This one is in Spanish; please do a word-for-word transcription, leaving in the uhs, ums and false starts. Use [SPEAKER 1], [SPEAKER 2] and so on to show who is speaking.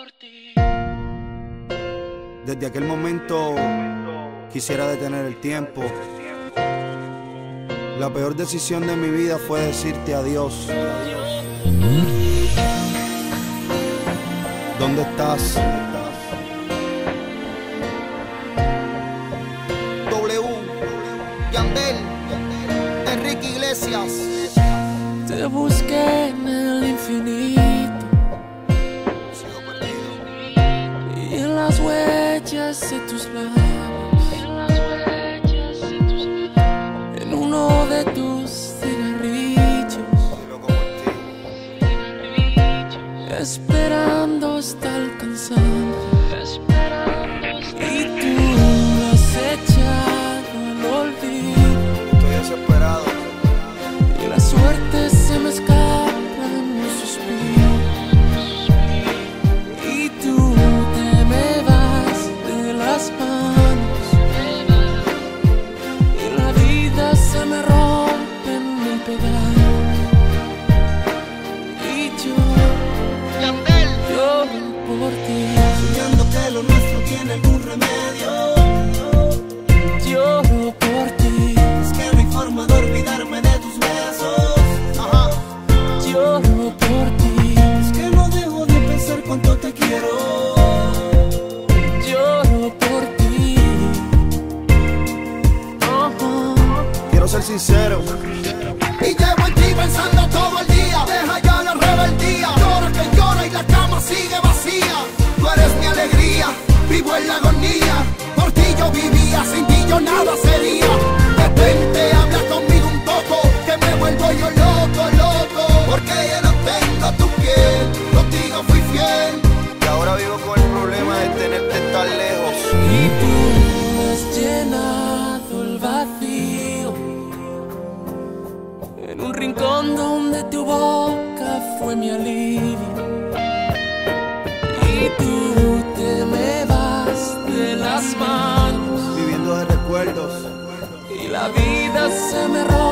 [SPEAKER 1] Desde aquel momento quisiera detener el tiempo. La peor decisión de mi vida fue decirte adiós. ¿Dónde estás?
[SPEAKER 2] W, Yandel, Enrique Iglesias.
[SPEAKER 3] Te busqué en el infinito y en las huellas de tus labios, en uno de tus cigarrillos, esperando hasta alcanzando, y tú me has echado al olvido.
[SPEAKER 1] Estoy desesperado.
[SPEAKER 3] Y la suerte se me escapa en un suspiro, y tú te me vas de las manos, y la vida se me rompe en mil pedazos, y yo lloro por ti,
[SPEAKER 2] Soñando que lo nuestro tiene algún remedio.
[SPEAKER 3] lloro por ti,
[SPEAKER 2] Es que no hay forma de olvidarme de tus besos. Ajá.
[SPEAKER 3] lloro por ti,
[SPEAKER 2] Es que no dejo de pensar cuánto te quiero.
[SPEAKER 3] lloro por ti. Oh,
[SPEAKER 1] Quiero ser sincero.
[SPEAKER 2] Y llevo en ti pensando todo el día. Deja ya la rebeldía. Llora que llora y la cama sigue vacía. Tú eres mi alegría, vivo en la agonía. Por ti yo vivía, sin ti yo nada sería. Detente, habla conmigo un poco, que me vuelvo yo loco, loco. Porque ya no tengo tu piel, contigo fui fiel.
[SPEAKER 1] Y ahora vivo con el problema de tenerte tan lejos.
[SPEAKER 3] y tú has llenado el vacío en un rincón donde tu boca fue mi alivio, y tú te me vas de las manos,
[SPEAKER 1] Viviendo de recuerdos.
[SPEAKER 3] y la vida se me rompe